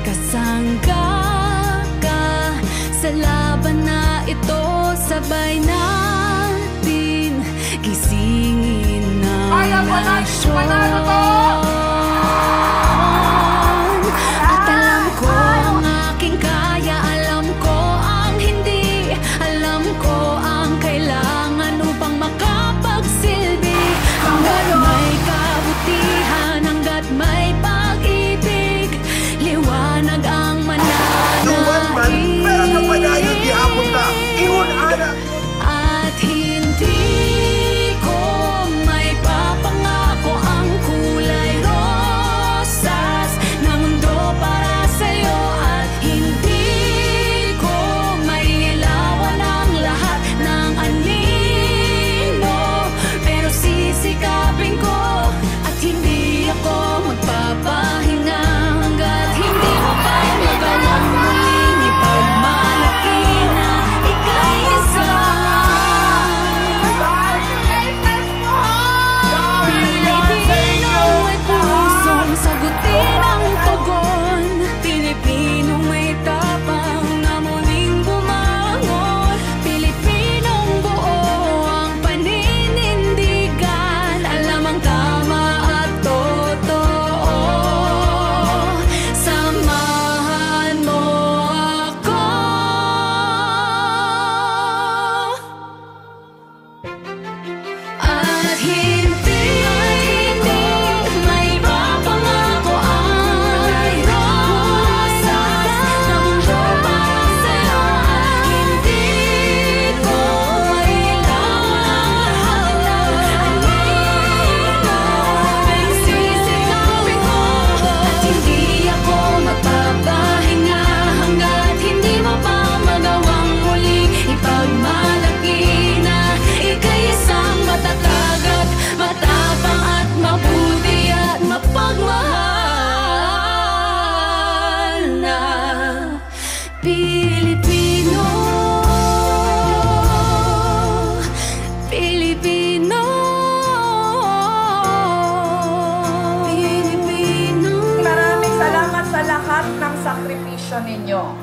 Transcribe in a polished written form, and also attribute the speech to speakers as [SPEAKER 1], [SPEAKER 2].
[SPEAKER 1] kasangga ka sa laban na ito. Sabay natin gisingin ng nasyon. At alam ko ang aking kaya, alam ko ang hindi, alam ko ang kailangan upang makapagsilbi. Hanggat may kabutihan, hanggat may pag-ibig, liwanag ang mananaig. At hindi ko may papangako ang kulay rosas na mundo para sa'yo. At hindi ko may ilawan ang lahat ng anino, pero sisikapin ko at hindi ako magpapahinga hanggat hindi mo pa magawang muling ipagmalaki na ika'y isa. Pilipinong may pusong sagutin ang tugon, Pilipinong may tapang na muling bumangon, Pilipinong buo ang paninindigan, alam ang tama at totoo. Samahan mo ako. At hindi ko may papangako ay rosas na mundo para sa'yo. At hindi ko mailawan ang lahat ng anino, pero sisikapin ko at hindi ako magpapahinga hanggat hindi mo pa magawang muling ipagmalaki na ika'y isang matatag at matapang at mabuti at mapagmahal na Pilipino. Pilipino. Pilipino.
[SPEAKER 2] Maraming salamat sa lahat ng sakripisyo ninyo.